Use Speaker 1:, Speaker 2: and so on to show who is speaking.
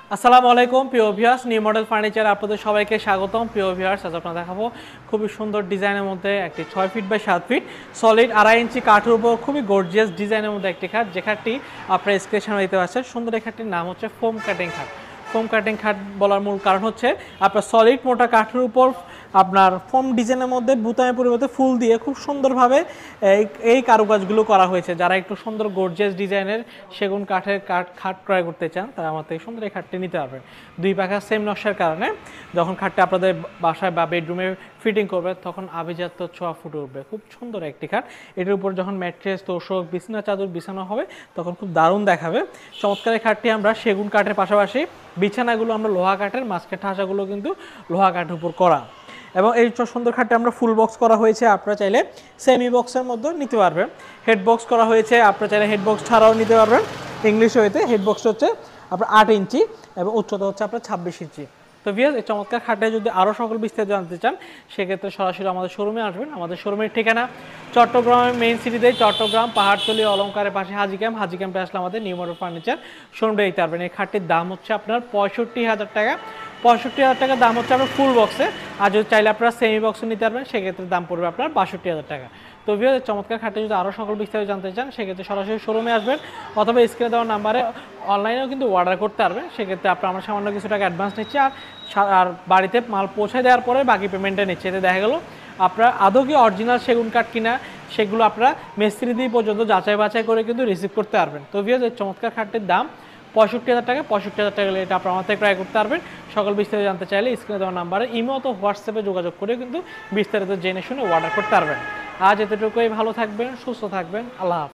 Speaker 1: আসসালামু আলাইকুম প্রিয় ভিউয়ার্স, নিউ মডেল ফার্নিচার আপনাদের সবাইকে স্বাগতম। প্রিয় ভিউয়ার্স, আজ আপনারা দেখাবো খুবই সুন্দর ডিজাইনের মধ্যে একটি 6 feet by 7 feet solid 2.5 inch কাঠের উপর খুবই গর্জিয়াস ডিজাইনের মধ্যে একটি খাট, যে খাটটি আপনারা স্ক্রিনের সামনে দেখতে পাচ্ছেন। সুন্দর এই খাটটির নাম হচ্ছে ফোম কাটিং খাট। ফোম কাটিং খাট বলার মূল কারণ হচ্ছে আপনার সলিড মোটা কাঠের উপর আপনার ফোম ডিজাইনের মধ্যে বুতামের পরিবর্তে ফুল দিয়ে খুব সুন্দরভাবে এই কারুকাজগুলো করা হয়েছে। যারা একটু সুন্দর গর্জিয়াস ডিজাইনের সেগুন কাঠের খাট ক্রয় করতে চান তারা আমার থেকে সুন্দর এই খাটটি নিতে পারবেন। দুই পাখা সেম নকশার কারণে যখন খাটটা আপনাদের বাসায় বা বেডরুমে ফিটিং করবে তখন আভিজাত্য ছোঁয়া ফুটে উঠবে। খুব সুন্দর একটি খাট, এটার উপর যখন ম্যাট্রেস তোষক বিছানা চাদর বিছানো হবে তখন খুব দারুণ দেখাবে। চমৎকার এই খাটটি আমরা সেগুন কাঠের পাশাপাশি বিছানাগুলো আমরা লোহা কাঠের, মাঝখানে ঠাসাগুলো কিন্তু লোহা কাঠের উপর করা। এবং এই সুন্দর খাটটা আমরা ফুল বক্স করা হয়েছে, আপনারা চাইলে সেমি বক্সের মধ্যে নিতে পারবেন। হেড বক্স করা হয়েছে, আপনারা চাইলে হেড বক্স ছাড়াও নিতে পারবেন। ইংলিশ হইতে হেড বক্স হচ্ছে আপনার 8 ইঞ্চি এবং উচ্চতা হচ্ছে আপনার 26 ইঞ্চি। তো ভিউয়ার্স, এই চমৎকার খাটে যদি আরও সকল বিস্তারিত জানতে চান সেক্ষেত্রে সরাসরি আমাদের শোরুমে আসবেন। আমাদের শোরুমের ঠিকানা চট্টগ্রামের মেইন সিটিতে, চট্টগ্রাম পাহাড়তলি অলঙ্কারের পাশে হাজি ক্যাম্পে আসলে আমাদের নিউ মডেল ফার্নিচার শোরুমটা দিতে পারবেন। এই খাটটির দাম হচ্ছে আপনার 65,000 টাকা। 65,000 টাকা দাম হচ্ছে আপনার ফুল বক্সে, আর যদি চাইলে আপনারা সেমি বক্সে নিতে পারবেন সেক্ষেত্রে দাম পড়বে আপনার 62,000 টাকা। তো ভিউয়ার্স, চমৎকার খাটে যদি আরও সকল বিস্তারিত জানতে চান সেক্ষেত্রে সরাসরি শোরুমে আসবেন অথবা স্ক্রিনে দেওয়া নাম্বারে অনলাইনেও কিন্তু অর্ডার করতে পারবেন। সেক্ষেত্রে আপনার আমরা সামান্য কিছু টাকা অ্যাডভান্স নিচ্ছি আর বাড়িতে মাল পৌঁছে দেওয়ার পরে বাকি পেমেন্টটা নিচ্ছে। এতে দেখা গেল আপনার আদৌ কি অরিজিনাল সেগুন কাঠ কিনা সেগুলো আপনারা মিস্ত্রি দিয়ে পর্যন্ত যাচাই বাছাই করে কিন্তু রিসিভ করতে পারবেন। তো ভিউয়ার্স, এই চমৎকার খাটটির দাম 65,000 টাকা। 65,000 টাকা এটা আপনার আমার থেকে ক্রয় করতে পারবেন। সকল বিস্তারিত জানতে চাইলে স্ক্রিনে দেওয়া নাম্বারে ইমো অথবা হোয়াটসঅ্যাপে যোগাযোগ করে কিন্তু বিস্তারিত জেনে শুনে অর্ডার করতে পারবেন। আজ এতটুকুই, ভালো থাকবেন, সুস্থ থাকবেন, আল্লাহ হাফেজ।